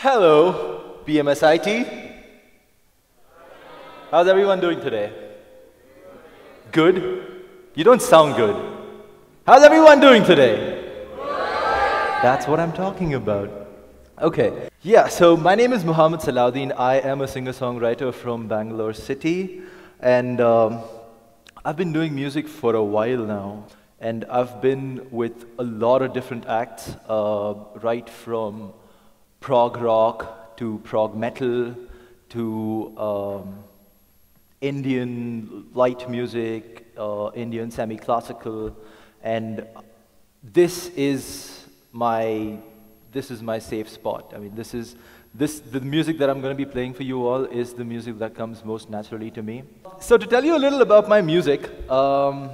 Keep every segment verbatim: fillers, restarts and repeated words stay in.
Hello, B M S I T. How's everyone doing today? Good? You don't sound good. How's everyone doing today? That's what I'm talking about. Okay. Yeah, so my name is Mohammed Salahuddin. I am a singer-songwriter from Bangalore city. And um, I've been doing music for a while now. And I've been with a lot of different acts, uh, right from prog rock to prog metal to um, Indian light music, uh, Indian semi-classical, and this is my this is my safe spot. I mean, this is this the music that I'm going to be playing for you all is the music that comes most naturally to me. So to tell you a little about my music, um,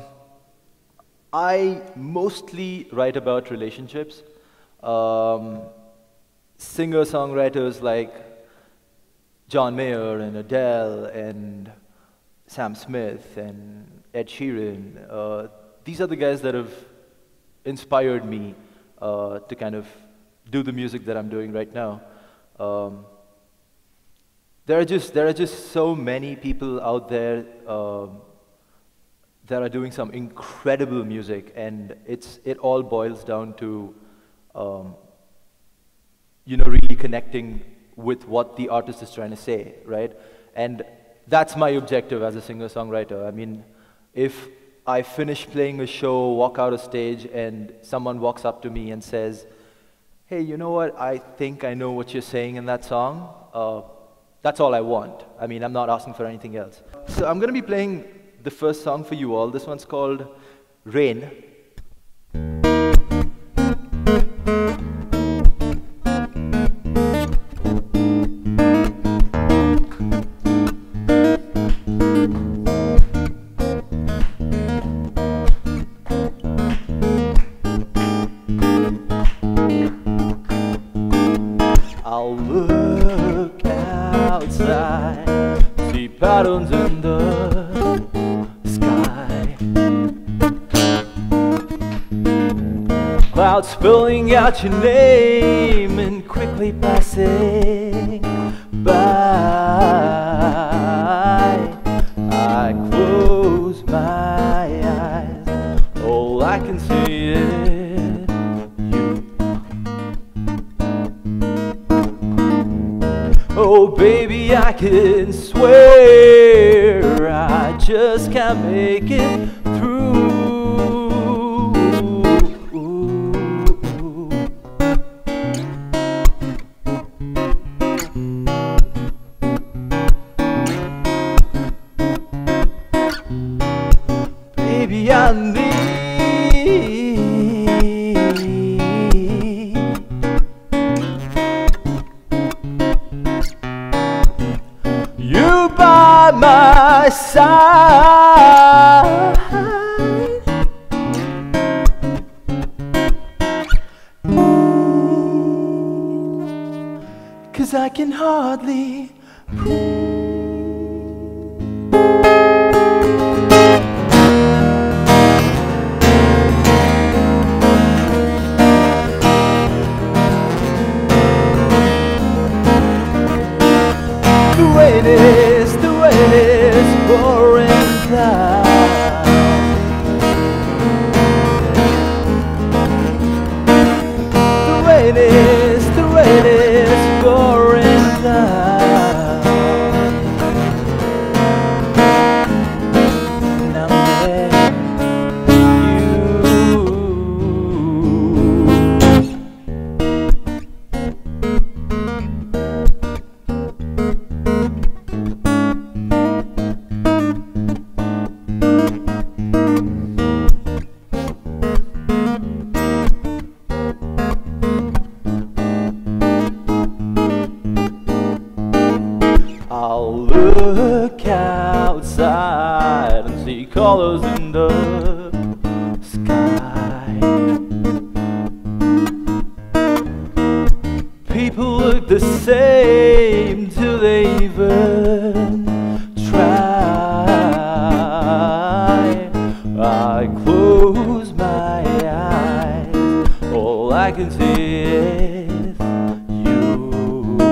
I mostly write about relationships. Um, Singer-songwriters like John Mayer and Adele and Sam Smith and Ed Sheeran, uh, these are the guys that have inspired me uh, to kind of do the music that I'm doing right now. Um, there are just there are just so many people out there um, that are doing some incredible music, and it's it all boils down to um, you know, really connecting with what the artist is trying to say, right? And that's my objective as a singer-songwriter. I mean, if I finish playing a show, walk out of stage, and someone walks up to me and says, hey, you know what, I think I know what you're saying in that song, uh, that's all I want. I mean, I'm not asking for anything else. So I'm going to be playing the first song for you all. This one's called Rain. I'll look outside, see patterns in the sky, clouds spilling out your name and quickly passing by. I close my eyes, all I can see is oh, baby, I can swear I just can't make it through. Baby, I need you by my side, 'cause I can hardly breathe. The way it is, the way it is, pouring down. The way it is, the way it is, pouring down. Now there I'll look outside and see colors in the sky. People look the same till they even try. I close my eyes, all I can see is you.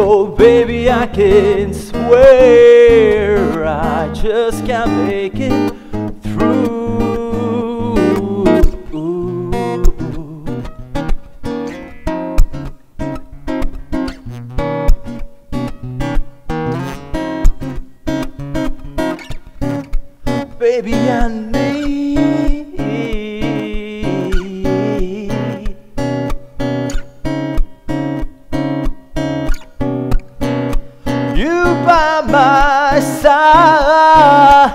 Oh baby, I can swear I just can't make it through. Baby, I need you by my side,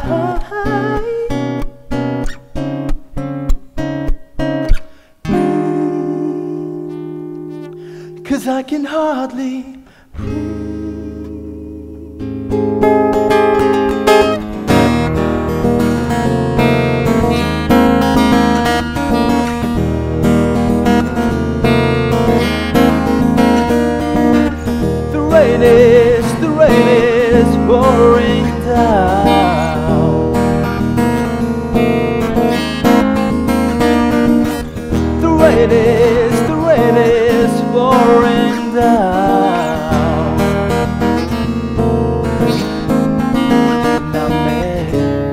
'cause I can hardly pouring down. The rain is, the rain is pouring down. Now man,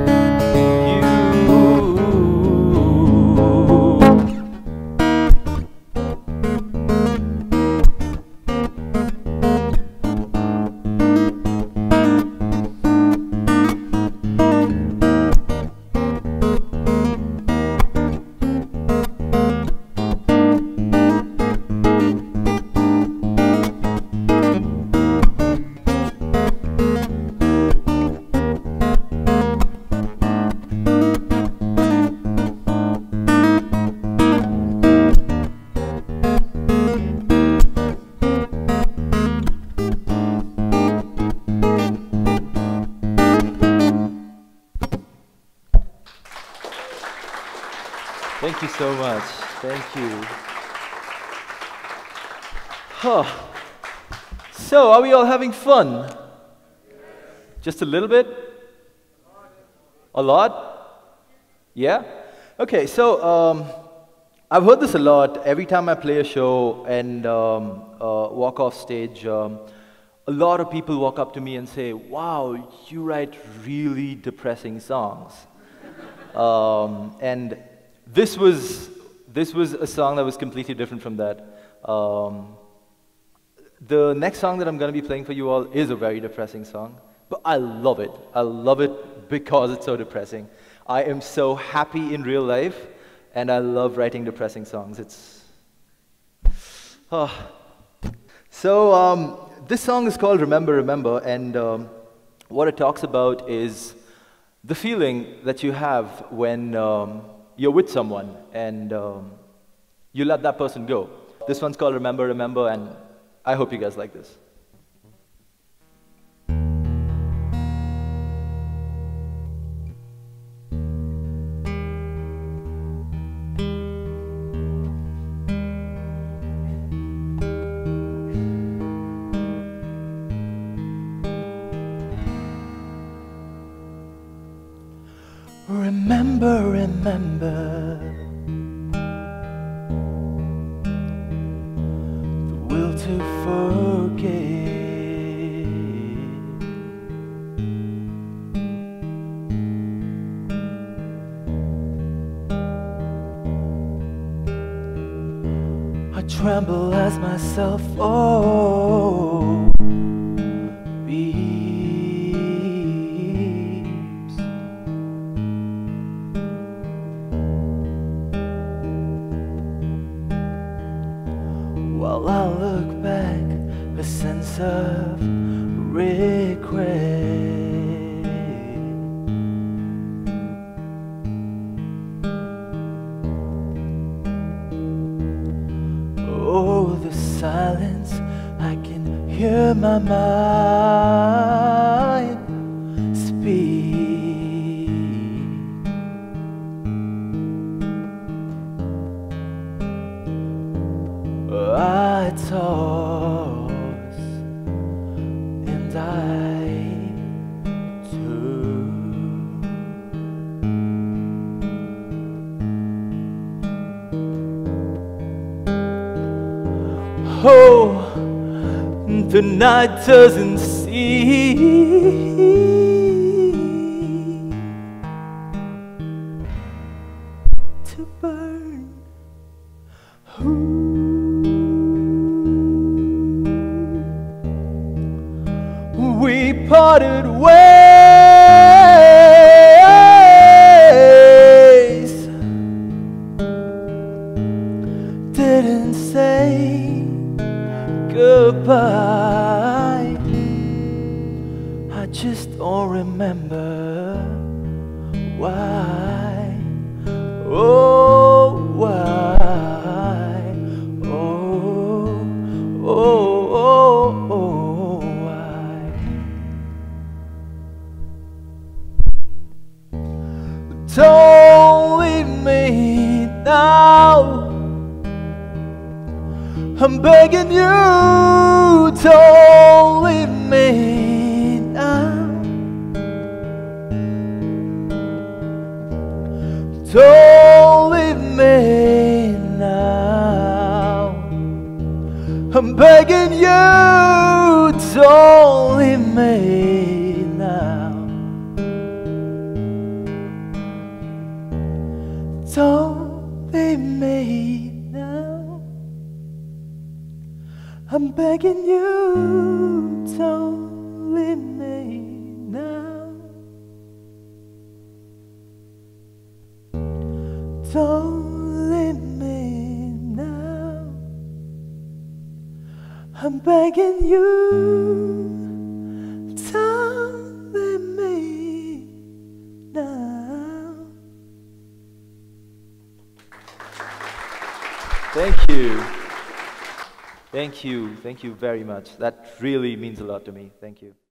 thank you so much. Thank you. Huh. So, are we all having fun? Just a little bit? A lot? Yeah? Okay, so um, I've heard this a lot. Every time I play a show and um, uh, walk off stage, um, a lot of people walk up to me and say, wow, you write really depressing songs. um, and This was, this was a song that was completely different from that. Um, the next song that I'm going to be playing for you all is a very depressing song, but I love it. I love it because it's so depressing. I am so happy in real life, and I love writing depressing songs. It's... Oh. So um, this song is called Remember, Remember, and um, what it talks about is the feeling that you have when um, you're with someone and um, you let that person go. This one's called Remember, Remember, and I hope you guys like this. Remember, remember the will to forget. I tremble as myself, oh, beeps. While I look back, a sense of regret. Oh, the silence, I can hear my mind speak. I toss and I turn. Oh, the night doesn't see to burn. Ooh. We parted ways, didn't say goodbye. I just don't remember why. Oh, why? Oh, oh, oh, oh, why? Don't leave me now. I'm begging you, don't leave me now. Don't leave me now. I'm begging you, don't leave me now. Don't leave me now. I'm begging you, don't leave me now. Don't leave me now. I'm begging you, don't leave me now. Thank you. Thank you. Thank you very much. That really means a lot to me. Thank you.